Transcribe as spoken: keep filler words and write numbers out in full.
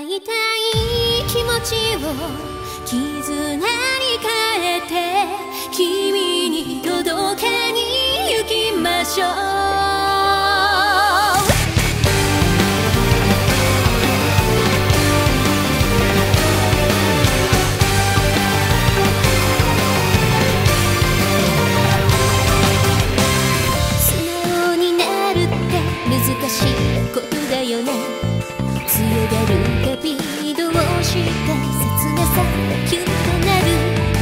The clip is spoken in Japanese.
いたい気持ちを絆に変えて君に届けに行きましょう。難しいことだよね。強がるカビどうして切なさキュンとなる